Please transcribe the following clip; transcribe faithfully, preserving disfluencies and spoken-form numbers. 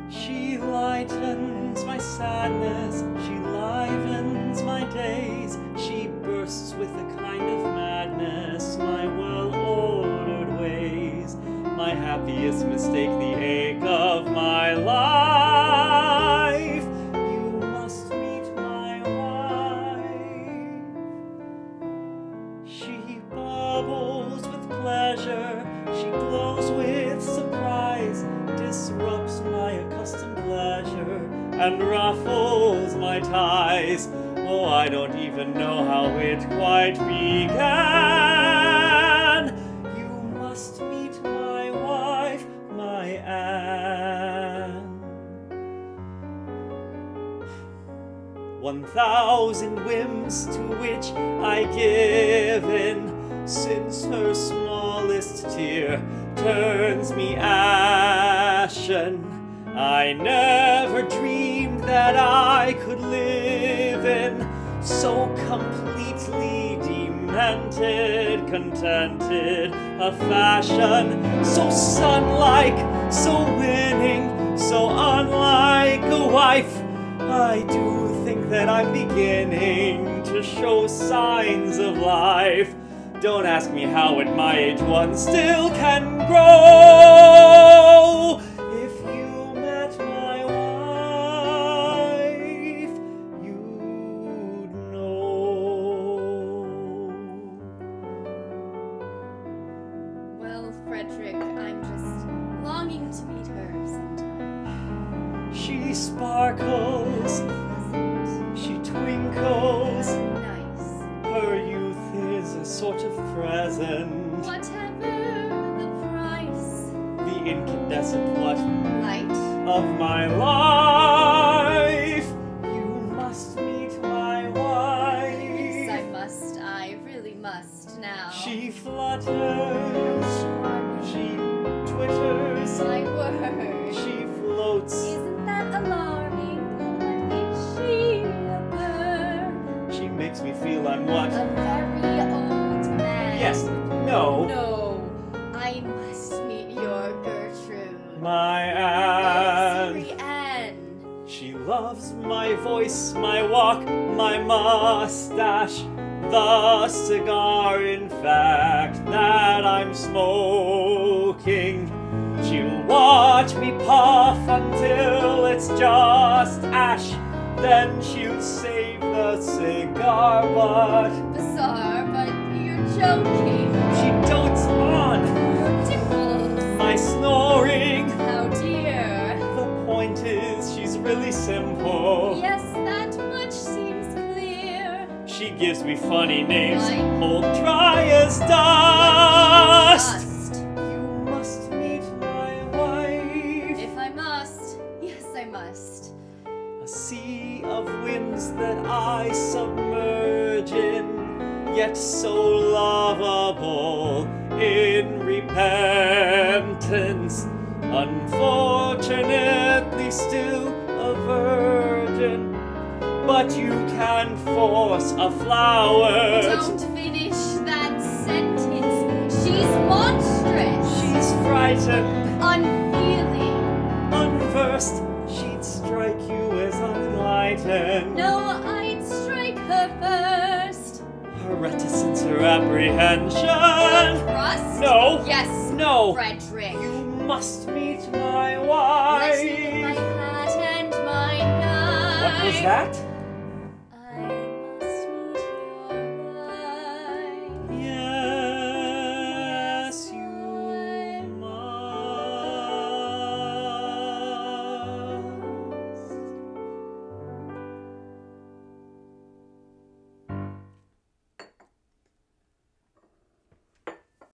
She lightens my sadness, she livens my days, she bursts with a kind of madness my well-ordered ways. My happiest mistake, the ache of my life. You must meet my wife. She bubbles with pleasure, she glows with surprise, disrupts my accustomed leisure, and ruffles my ties. Oh, I don't even know how it quite began. You must meet my wife, my Anne. One thousand whims to which I give in, since her smallest tear turns me ashen. I never dreamed that I could live in so completely demented, contented a fashion, so sun-like, so winning, so unlike a wife. I do think that I'm beginning to show signs of life. Don't ask me how at my age one still can grow. If you met my wife, you'd know. Well, Frederick, I'm just longing to meet her sometime. She sparkles, Pleasant. she twinkles, Nice. her youth is a sort of present. Whatever the price. The incandescent what Light. of my life. You must meet my wife. Yes, I must. I really must now. She flutters, she twitters, My word. she floats. Isn't that alarming? What is she of her? She makes me feel I'm what? A very old man. Yes, no. No. I must meet your Gertrude. My Oh, Anne. Siri Anne. She loves my voice, my walk, my mustache, the cigar, in fact, that I'm smoking. She'll watch me puff until it's just ash, then she'll save the cigar, but Bizarre, but you're joking. she dotes on Dimples. my snoring. How dear. The point is, she's really simple. Yes, that much seems clear. She gives me funny names, Like? hold dry as dust. Must. You must meet my wife. If I must. Yes, I must. A sea of whims that I submerge in, yet so lovable in repentance. Unfortunately still a virgin, but you can force a flower. Don't finish that sentence. She's monstrous. She's frightened, Unfeeling. unversed. She'd strike you as unenlightened. No, I'd strike her first. Her reticence, her apprehension. Trust? No. Yes. No. Frederick. You must meet my Let wife. me get my hat and my knife. What was that?